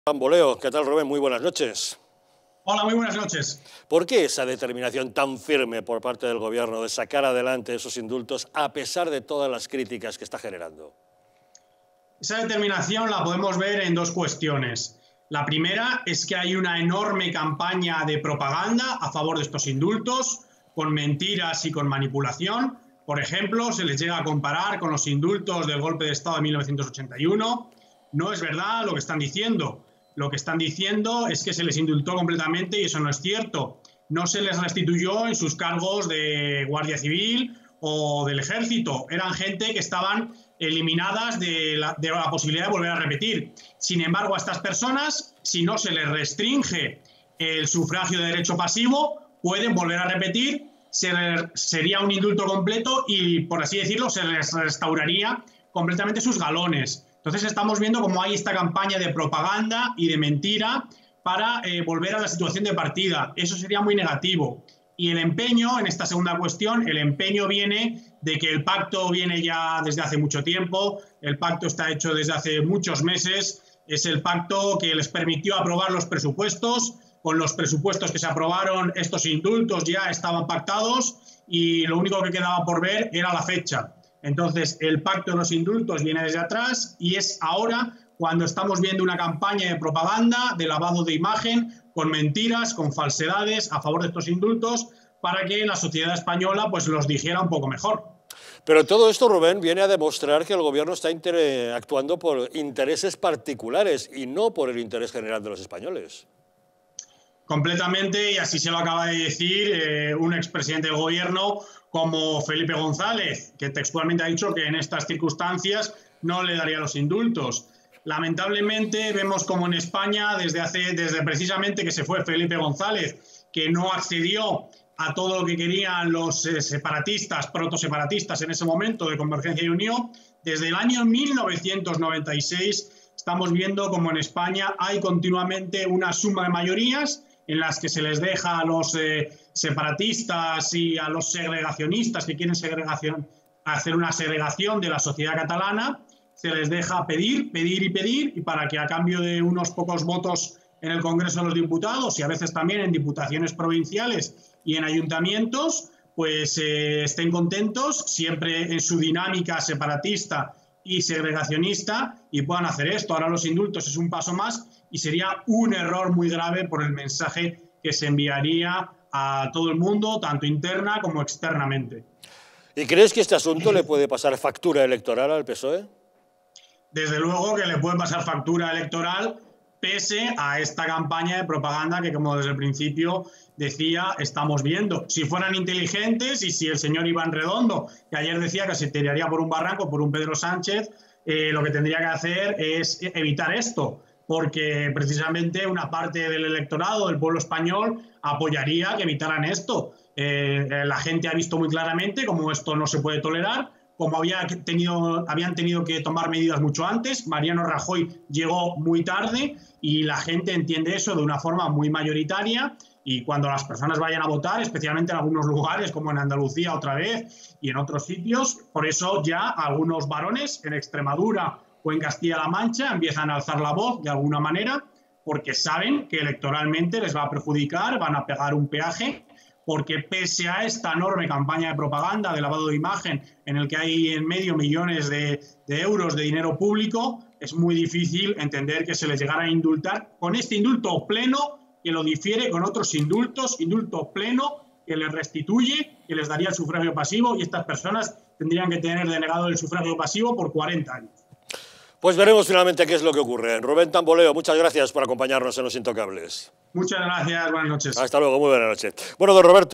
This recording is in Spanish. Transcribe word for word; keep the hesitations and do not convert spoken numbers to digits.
Tamboleo, ¿qué tal, Rubén? Muy buenas noches. Hola, muy buenas noches. ¿Por qué esa determinación tan firme por parte del Gobierno de sacar adelante esos indultos a pesar de todas las críticas que está generando? Esa determinación la podemos ver en dos cuestiones. La primera es que hay una enorme campaña de propaganda a favor de estos indultos, con mentiras y con manipulación. Por ejemplo, se les llega a comparar con los indultos del golpe de Estado de mil novecientos ochenta y uno. No es verdad lo que están diciendo. Lo que están diciendo es que se les indultó completamente y eso no es cierto. No se les restituyó en sus cargos de Guardia Civil o del Ejército. Eran gente que estaban eliminadas de la, de la posibilidad de volver a repetir. Sin embargo, a estas personas, si no se les restringe el sufragio de derecho pasivo, pueden volver a repetir, se les, sería un indulto completo y, por así decirlo, se les restauraría completamente sus galones. Entonces estamos viendo cómo hay esta campaña de propaganda y de mentira para eh, volver a la situación de partida. Eso sería muy negativo. Y el empeño, en esta segunda cuestión, el empeño viene de que el pacto viene ya desde hace mucho tiempo, el pacto está hecho desde hace muchos meses, es el pacto que les permitió aprobar los presupuestos. Con los presupuestos que se aprobaron, estos indultos ya estaban pactados y lo único que quedaba por ver era la fecha. Entonces, el pacto de los indultos viene desde atrás y es ahora cuando estamos viendo una campaña de propaganda, de lavado de imagen, con mentiras, con falsedades a favor de estos indultos, para que la sociedad española pues, los dijera un poco mejor. Pero todo esto, Rubén, viene a demostrar que el Gobierno está actuando por intereses particulares y no por el interés general de los españoles. Completamente, y así se lo acaba de decir eh, un expresidente del Gobierno como Felipe González, que textualmente ha dicho que en estas circunstancias no le daría los indultos. Lamentablemente vemos como en España, desde, hace, desde precisamente que se fue Felipe González, que no accedió a todo lo que querían los eh, separatistas, protoseparatistas en ese momento de Convergencia y Unión, desde el año mil novecientos noventa y seis estamos viendo como en España hay continuamente una suma de mayorías en las que se les deja a los eh, separatistas y a los segregacionistas que quieren segregación, hacer una segregación de la sociedad catalana, se les deja pedir, pedir y pedir, y para que a cambio de unos pocos votos en el Congreso de los Diputados y a veces también en diputaciones provinciales y en ayuntamientos, pues eh, estén contentos, siempre en su dinámica separatista y segregacionista, y puedan hacer esto. Ahora los indultos es un paso más y sería un error muy grave por el mensaje que se enviaría a todo el mundo, tanto interna como externamente. ¿Y crees que este asunto le puede pasar factura electoral al P S O E? Desde luego que le puede pasar factura electoral pese a esta campaña de propaganda que, como desde el principio decía, estamos viendo. Si fueran inteligentes y si el señor Iván Redondo, que ayer decía que se tiraría por un barranco por un Pedro Sánchez, eh, lo que tendría que hacer es evitar esto, porque precisamente una parte del electorado, del pueblo español, apoyaría que evitaran esto. Eh, la gente ha visto muy claramente cómo esto no se puede tolerar, como había tenido, habían tenido que tomar medidas mucho antes. Mariano Rajoy llegó muy tarde y la gente entiende eso de una forma muy mayoritaria, y cuando las personas vayan a votar, especialmente en algunos lugares como en Andalucía otra vez y en otros sitios, por eso ya algunos varones en Extremadura o en Castilla-La Mancha empiezan a alzar la voz de alguna manera porque saben que electoralmente les va a perjudicar, van a pegar un peaje, porque pese a esta enorme campaña de propaganda, de lavado de imagen, en el que hay en medio millones de, de euros de dinero público, es muy difícil entender que se les llegara a indultar con este indulto pleno, que lo difiere con otros indultos, indulto pleno, que les restituye, que les daría el sufragio pasivo, y estas personas tendrían que tener denegado el sufragio pasivo por cuarenta años. Pues veremos finalmente qué es lo que ocurre. Rubén Tamboleo, muchas gracias por acompañarnos en Los Intocables. Muchas gracias, buenas noches. Hasta luego, muy buenas noches. Bueno, don Roberto.